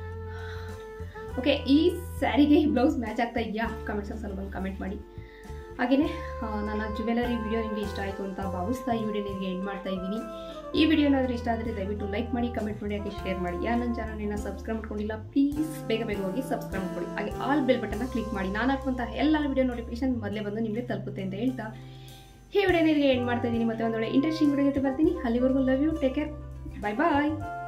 ಓಕೆ ಈ ಸ್ಯಾರಿಗೆ ಈ ಬ್ಲೌಸ್ ಮ್ಯಾಚ್ ಆಗ್ತಾ ಇದೆಯಾ ಕಮೆಂಟ್ ಸೆಕ್ಷನಲ್ಲಿ ಬಂದು ಕಮೆಂಟ್ ಮಾಡಿ. ಹಾಗೆಯೇ ನನ್ನ ಜ್ಯುವೆಲರಿ ವಿಡಿಯೋ ನಿಮಗೆ ಇಷ್ಟ ಆಯಿತು ಅಂತ ಭಾವಿಸ್ತಾ ಈ ವಿಡಿಯೋ ನಿಮಗೆ ಎಂಡ್ ಮಾಡ್ತಾ ಇದ್ದೀನಿ. ಈ ವಿಡಿಯೋ ಏನಾದರೂ ಇಷ್ಟ ಆದರೆ ದಯವಿಟ್ಟು ಲೈಕ್ ಮಾಡಿ, ಕಮೆಂಟ್ ಮಾಡಿ, ಹಾಗೆ ಶೇರ್ ಮಾಡಿ. ಯಾರು ನನ್ನ ಚಾನಲ್ನ ಸಬ್ಸ್ಕ್ರೈಬ್ ಮಾಡ್ಕೊಂಡಿಲ್ಲ ಪ್ಲೀಸ್ ಬೇಗ ಬೇಗ ಹೋಗಿ ಸಬ್ಸ್ಕ್ರೈಬ್ ಮಾಡ್ಕೊಳ್ಳಿ. ಹಾಗೆ ಆಲ್ ಬೆಲ್ ಬಟನ್ನ ಕ್ಲಿಕ್ ಮಾಡಿ, ನಾನು ಹಾಕುವಂಥ ಎಲ್ಲ ವಿಡಿಯೋ ನೋಟಿಫಿಕೇಶನ್ ಮೊದಲೇ ಬಂದು ನಿಮಗೆ ತಲುಪುತ್ತೆ ಅಂತ ಹೇಳ್ತಾ ಈ ವಿಡಿಯೋ ನಿಮಗೆ ಎಂಡ್ ಮಾಡ್ತಾ ಇದ್ದೀನಿ. ಮತ್ತೆ ಒಂದು ಒಳ್ಳೆ ಇಂಟ್ರೆಸ್ಟಿಂಗ್ ವಿಡಿಯೋ ಜೊತೆ ಬರ್ತೀನಿ. ಅಲ್ಲಿವರೆಗೂ love you, take care, bye bye.